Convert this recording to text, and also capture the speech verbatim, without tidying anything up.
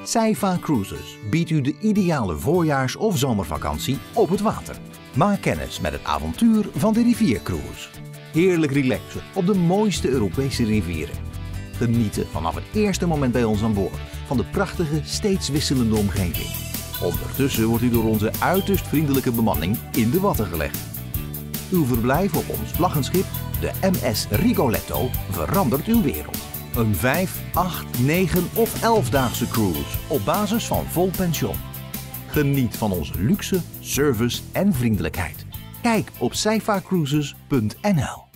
Saifa Cruises biedt u de ideale voorjaars- of zomervakantie op het water. Maak kennis met het avontuur van de riviercruise. Heerlijk relaxen op de mooiste Europese rivieren. Genieten vanaf het eerste moment bij ons aan boord van de prachtige, steeds wisselende omgeving. Ondertussen wordt u door onze uiterst vriendelijke bemanning in de watten gelegd. Uw verblijf op ons vlaggenschip, de M S Rigoletto, verandert uw wereld. Een vijf, acht, negen of elfdaagse cruise op basis van vol pension. Geniet van onze luxe, service en vriendelijkheid. Kijk op saifa cruises punt n l.